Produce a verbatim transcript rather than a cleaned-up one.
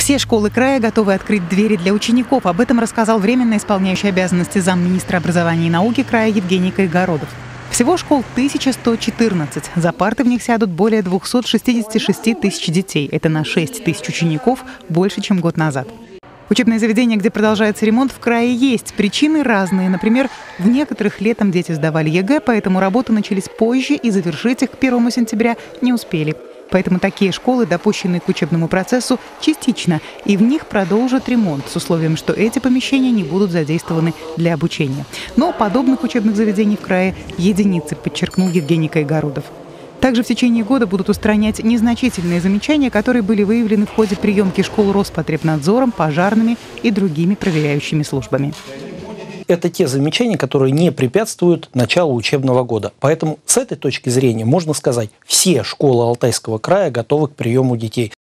Все школы края готовы открыть двери для учеников. Об этом рассказал временно исполняющий обязанности замминистра образования и науки края Евгений Кайгородов. Всего школ тысяча сто четырнадцать. За парты в них сядут более двухсот шестидесяти шести тысяч детей. Это на шесть тысяч учеников больше, чем год назад. Учебные заведения, где продолжается ремонт, в крае есть. Причины разные. Например, в некоторых летом дети сдавали ЕГЭ, поэтому работы начались позже и завершить их к первому сентября не успели. Поэтому такие школы допущены к учебному процессу частично, и в них продолжат ремонт с условием, что эти помещения не будут задействованы для обучения. Но подобных учебных заведений в крае единицы, подчеркнул Евгений Кайгородов. Также в течение года будут устранять незначительные замечания, которые были выявлены в ходе приемки школ Роспотребнадзором, пожарными и другими проверяющими службами. Это те замечания, которые не препятствуют началу учебного года. Поэтому с этой точки зрения можно сказать, все школы Алтайского края готовы к приему детей.